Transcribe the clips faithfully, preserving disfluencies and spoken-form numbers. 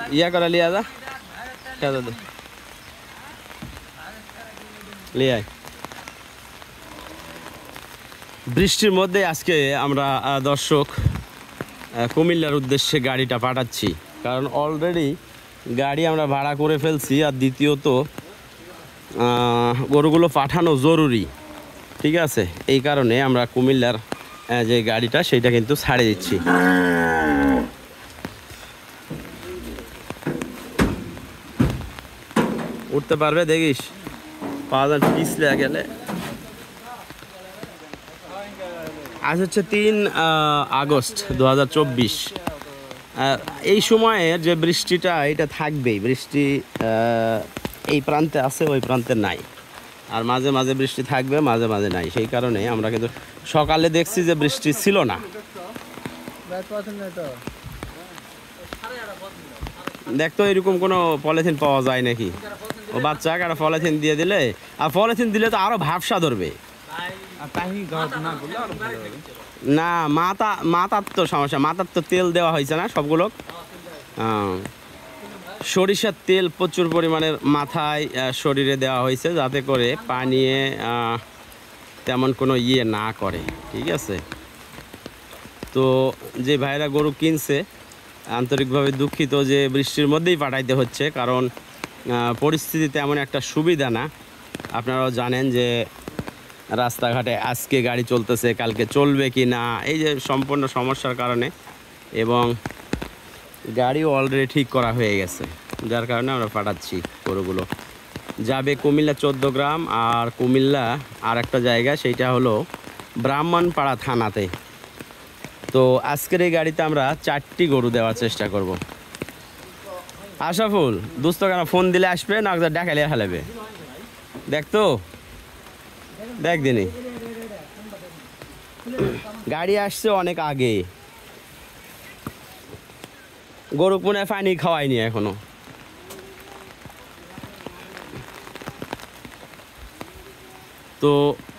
ইয়া করে লিয়া যা খেতে দে লিয়াই। বৃষ্টির মধ্যে আজকে আমরা দর্শক কুমিল্লার উদ্দেশ্যে গাড়িটা পাঠাচ্ছি, কারণ অলরেডি গাড়ি আমরা ভাড়া করে ফেলছি। আর দ্বিতীয়ত গরুগুলো পাঠানো জরুরি, ঠিক আছে? এই কারণে আমরা কুমিল্লার যে গাড়িটা সেইটা কিন্তু ছাড়ে দিচ্ছি। উঠতে পারবে দেখিস, পাওয়া যায় পিছলে গেলে। আজ হচ্ছে তিন আগস্ট দু হাজার চব্বিশ। এই সময়ের যে বৃষ্টিটা এটা থাকবেই, বৃষ্টি এই প্রান্তে আছে ওই প্রান্তে নাই, আর মাঝে মাঝে বৃষ্টি থাকবে মাঝে মাঝে নাই। সেই কারণে আমরা কিন্তু সকালে দেখছি যে বৃষ্টি ছিল না। দেখতো এরকম কোনো পলিথিন পাওয়া যায় নাকি? ও বাচ্চাকে একটা পলিথিন দিয়ে দিলে, আর পলিথিন দিলে তো আরো ভাবসা ধরবে না। মাথা মাথার তো সমস্যা, মাথার তো তেল দেওয়া হয়েছে না সবগুলো। সরিষার তেল প্রচুর পরিমাণের মাথায় শরীরে দেওয়া হয়েছে, যাতে করে পানি তেমন কোনো ইয়ে না করে, ঠিক আছে? তো যে ভাইরা গরু কিনছে আন্তরিকভাবে দুঃখিত যে বৃষ্টির মধ্যেই পাঠাইতে হচ্ছে, কারণ পরিস্থিতি তেমন একটা সুবিধা না। আপনারাও জানেন যে রাস্তাঘাটে আজকে গাড়ি চলতেছে, কালকে চলবে কি না, এই যে সম্পূর্ণ সমস্যার কারণে। এবং গাড়িও অলরেডি ঠিক করা হয়ে গেছে, যার কারণে আমরা পাঠাচ্ছি গরুগুলো। যাবে কুমিল্লা চোদ্দ গ্রাম, আর কুমিল্লা আর একটা জায়গা সেইটা হলো ব্রাহ্মণপাড়া থানাতে। তো আজকের এই গাড়িতে আমরা চারটি গরু দেওয়ার চেষ্টা করব। আশাফুল দোস্ত কেন ফোন দিলে আসবে না দেখালে ফেলাবে? দেখতো দেখ দিনই গাড়ি আসছে অনেক আগে, গরু কোনে পানি খাওয়াইনি এখনো। তো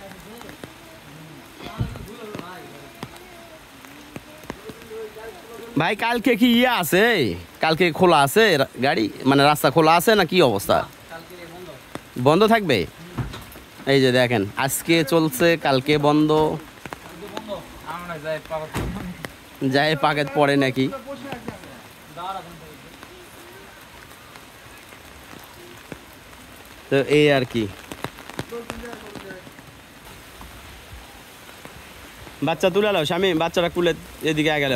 ভাই কালকে কি ইয়ে আছে? কালকে খোলা আছে গাড়ি, মানে রাস্তা খোলা আছে না কি অবস্থা? বন্ধ থাকবে? এই যে দেখেন আজকে চলছে, কালকে বন্ধ। যাই পাকেট পড়ে নাকি? তো এই আর কি। বাচ্চা তুলে লাও স্বামী, বাচ্চাটা কুলে এদিকে গেল।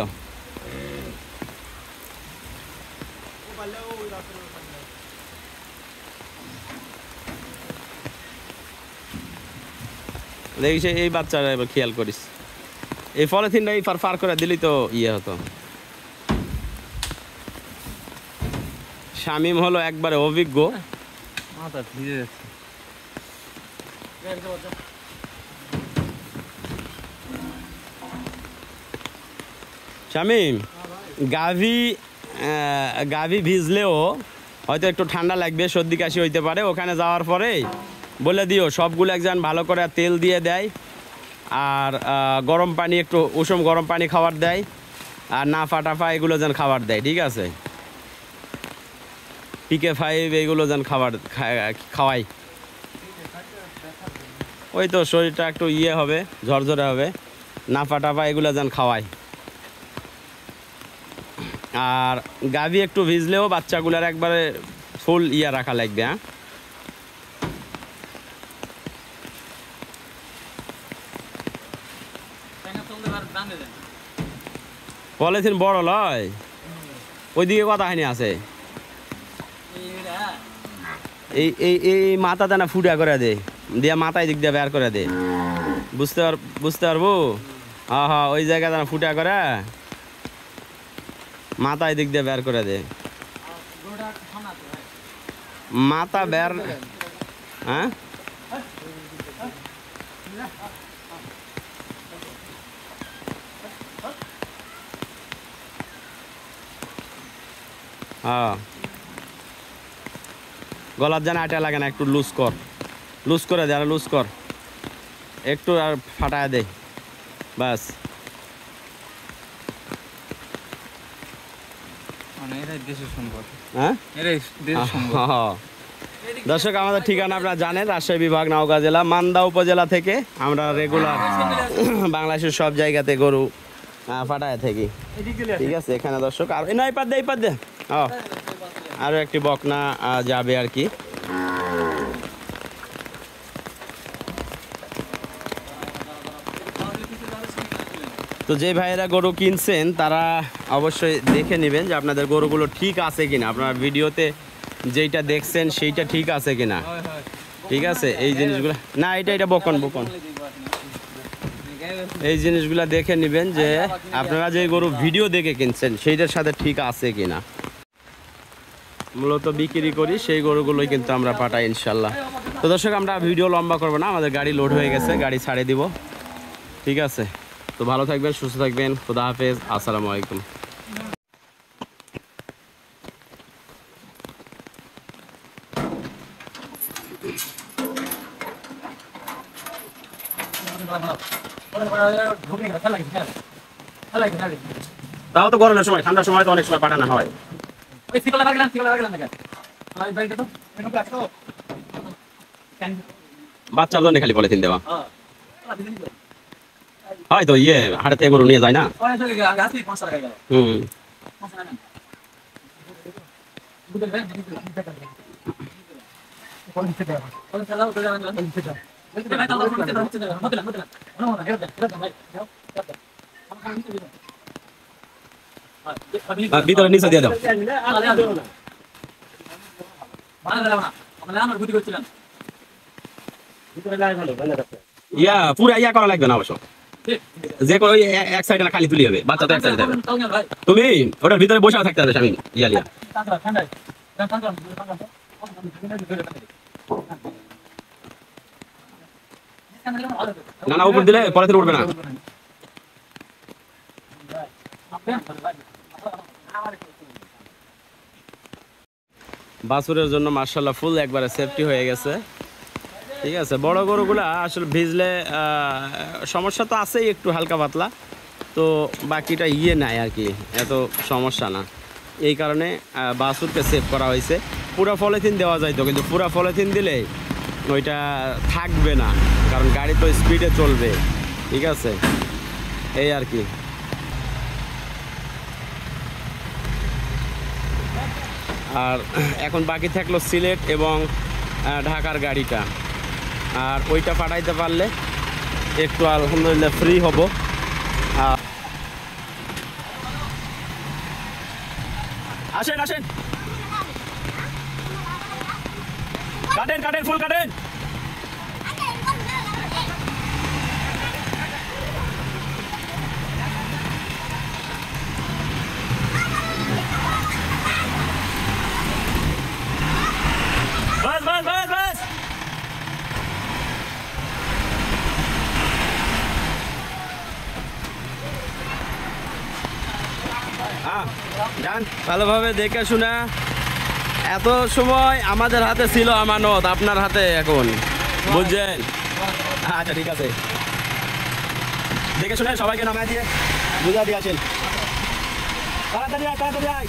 দেখিস এই বাচ্চারা এবার খেয়াল করিস, এই পলিথিনটা এই ফার ফার করে দিলি তো ইয়ে হতো। শামিম হলো একবারে অভিজ্ঞ। শামিম গাভী গাভী ভিজলেও হয়তো একটু ঠান্ডা লাগবে, সর্দি কাশি হইতে পারে। ওখানে যাওয়ার পরে বলে দিও সবগুলো একজন ভালো করে তেল দিয়ে দেয়, আর গরম পানি একটু উষুম গরম পানি খাবার দেয়, আর না ফাটাফা এগুলো যেন খাবার দেয়, ঠিক আছে? পিকে ফাইভ এগুলো যেন খাবার খাওয়াই। ওই তো শরীরটা একটু ইয়ে হবে, ঝরঝরে হবে, না ফাটাফা এগুলো যেন খাওয়াই। আর গাভী একটু ভিজলেও বাচ্চাগুলার একবারে ফুল ইয়া রাখা লাগবে। হ্যাঁ পলিথিন বড় লয়, ওইদিকে কথা হয়নি আছে। এই এই এই মাথা দানা ফুটা করে দে, দিয়া মাথায় দিক দিয়ে বের করে দে, বুঝতে পার বুঝতে পারবো? হ্যাঁ হ্যাঁ ওই জায়গা দানা ফুটা করে মাথায় দিক দিয়ে বের করে দে। মাথা বের, হ্যাঁ হ্যাঁ গলার যেন আটা লাগে না, একটু লুজ কর, লুজ করে দে, আর লুজ কর একটু, আর ফাটায় দে ব্যাস। হ্যাঁ দর্শক আমাদের ঠিকানা আপনারা জানেন, রাজশাহী বিভাগ, নওগাঁ জেলা, মান্দা উপজেলা থেকে আমরা রেগুলার বাংলাদেশের সব জায়গাতে গরু পাঠায় থাকি। ঠিক আছে, এখানে দর্শক আর না এই পাত দে এই পাত দে ও আরও একটি বকনা যাবে আর কি। তো যে ভাইয়েরা গরু কিনছেন তারা অবশ্যই দেখে নেবেন যে আপনাদের গরুগুলো ঠিক আছে কিনা, আপনারা ভিডিওতে যেইটা দেখছেন সেইটা ঠিক আছে কিনা। ঠিক আছে, এই জিনিসগুলো না এটা এটা বকন বকন এই জিনিসগুলো দেখে নেবেন যে আপনারা যে গরু ভিডিও দেখে কিনছেন সেইটার সাথে ঠিক আছে কিনা। মূলত বিক্রি করি সেই গরুগুলোই কিন্তু আমরা পাঠাই ইনশাল্লাহ। তো দর্শক আমরা ভিডিও লম্বা করবো না, আমাদের গাড়ি লোড হয়ে গেছে, গাড়ি ছাড়ে দিব। ঠিক আছে, তো ভালো থাকবেন, সুস্থ থাকবেন, খুদা হাফেজ, আসসালামু আলাইকুম। তাও তো গরমের সময়, ঠান্ডার সময় তো অনেক সময় পাঠানো হয়। বাচ্চার জন্য খালি পলিথিন দেওয়া হয় তো ইয়ে হাটে থেকে গরু নিয়ে যায় না। হুম ভিতরে নিচে দিয়ে দাও। ইয়া পুরা ইয়া করা লাগবে না অবশ্য, যে কোনো এক সাইডে না খালি তুলি হবে, বাচ্চা তো এক সাইডে যাবে। তুমি ওটার ভিতরে বসে থাকতে হবে স্বামী ইয়া লিয়া। না না উপর দিলে পরে উঠবে না। বাছুরের জন্য মাশাআল্লাহ ফুল একবারে সেফটি হয়ে গেছে। ঠিক আছে, বড় গরুগুলা আসলে ভিজলে সমস্যা তো আছেই একটু হালকা পাতলা, তো বাকিটা ইয়ে নাই আর কি, এত সমস্যা না। এই কারণে বাছুরকে সেভ করা হয়েছে। পুরা পলিথিন দেওয়া যাইতো, কিন্তু পুরা পলিথিন দিলে ওইটা থাকবে না, কারণ গাড়ি তো স্পিডে চলবে। ঠিক আছে, এই আর কি। আর এখন বাকি থাকলো সিলেট এবং ঢাকার গাড়িটা, আর ওইটা পাঠাইতে পারলে একটু আলহামদুলিল্লাহ ফ্রি হব। আসেন আসেন, কাটেন কাটেন, ফুল কাটেন। बस बस बस बस हाँ जान ভালোভাবে দেখে শুনে। এত সময় আমাদের হাতে ছিল আমানত, আপনার হাতে এখন, বুঝছেন? আচ্ছা ঠিক আছে, দেখে শুনে সবাইকে নামায় দিয়ে বুঝা দিয়ে আসেন। তাড়াতাড়ি আয় তাড়াতাড়ি আয়।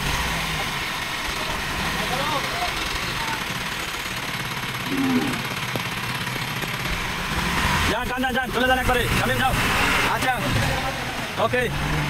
যান যান যান, চলে যান একবারে, যাবেন যাও। আচ্ছা ওকে।